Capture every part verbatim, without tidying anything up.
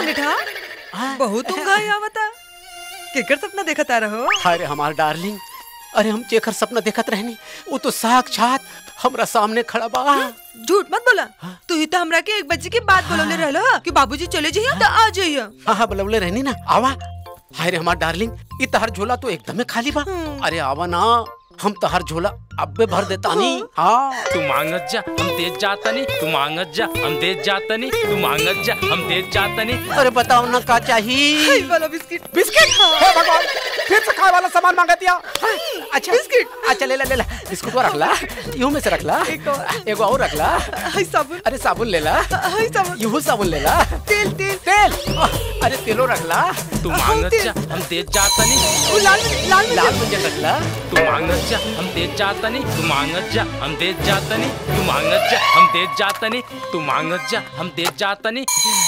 मंगेठा बहुत उंगाई आवता केकर सपना देखत आ रहो? अरे हमार डार्लिंग, अरे हम जेकर सपना देखत रहनी वो तो साक्षात हमरा सामने खड़ा बा। झूठ मत बोला। तू ही तो हमरा के एक बजे के बाद बोलौले रहलो कि बाबूजी चले जाइए तो आ जाइए। हाँ हाँ बोलौले रहनी ना, आवा। अरे हमार डार्लिंग, ये तहर झोला तो एकदम खाली बा। अरे आवा ना, हम तहर झोला अब्बे भर देता नहीं। हाँ तू मांगत जा हम देत जाता नहीं, तू मांगत जा हम देत जाता नहीं, तू मांगत जा हम देत जाता नहीं। अरे बताओ ना का चाहिए? वाला बिस्किट। बिस्किट? हे भगवान, फिर से खाए वाला सामान मांगा दिया। अच्छा बिस्किट, अच्छा ले ला ले ला, बिस्कुट रख ला, यूं में से रख ला, एक और रख ला। साबुन, अरे साबुन ले ला, यूं साबुन ले ला। तेल तेल तेल, अरे तेलो रख ला। तू मांगत जा हम देत जाता नहीं, लाल लाल लाल मंजन रख ला। तू मांगत जा हम देत जाता नहीं, तू मांगत जा हम देत जाता नहीं, तू मांगत जा हम देत जाता नहीं, तू मांगत जा हम देत जाता नहीं।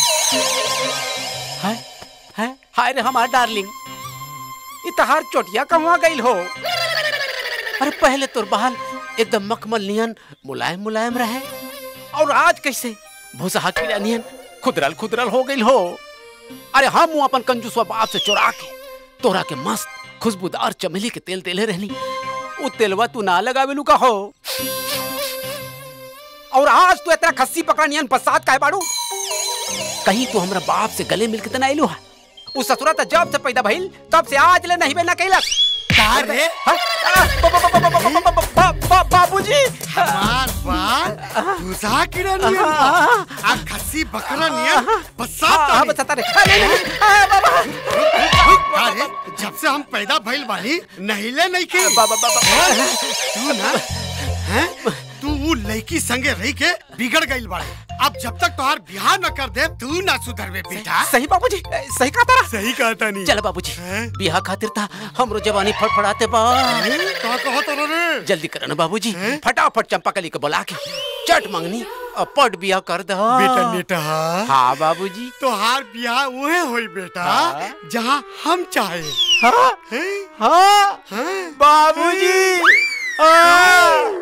हाय हाय हाय रे हमार डार्लिंग, इतहार चोटिया कहवा गई हो? अरे पहले तोर बाल एकदम मखमल नियन मुलायम मुलायम रहे, और आज कैसे भूसा कीड़ा नियन खुदरल खुदरल हो गई हो। अरे हम अपन कंजूसवा बाप से चुरा के तोरा के मस्त खुशबूदार चमेली के तेल तेले रहनी, वो तेलवा तू ना लगावेलू का हो। और आज तू इतना खस्सी पकड़ा नियन बसात काहे बाड़ू? कहीं तू हमरा बाप से गले मिल के तना आइलू है? उस ससुरा त जब से पैदा भइल तब से आज ले नहीं बे ना कैलक। का रे? बाबूजी हमार बाल भूसा कीड़ा नियन आ खस्सी बकरा नियन बसात हां बसाता रे। बाबा अरे जब से हम पैदा भइल बानी नहिले नहीं के बाबा बाबा तू ना हैं तू वो लड़की संगे रह के बिगड़ गइल बाड़े। अब जब तक तोहार बियाह न कर दे तू ना सुधरबे बेटा। सही बाबूजी, सही कहा तारा। सही कहा तानी। चल बाबूजी, बियाह खातिर था हमरो जवानी फड़फड़ाते बा। का कहा तारा रे? जल्दी कर ना बाबूजी, फटाफट चंपाकली को बुला के चट मंगनी और पट बियाह कर दे। बेटा बेटा हाँ बाबूजी, तोहार बियाह वहे होई बेटा जहाँ हम चाहे। हाँ हाँ बाबूजी।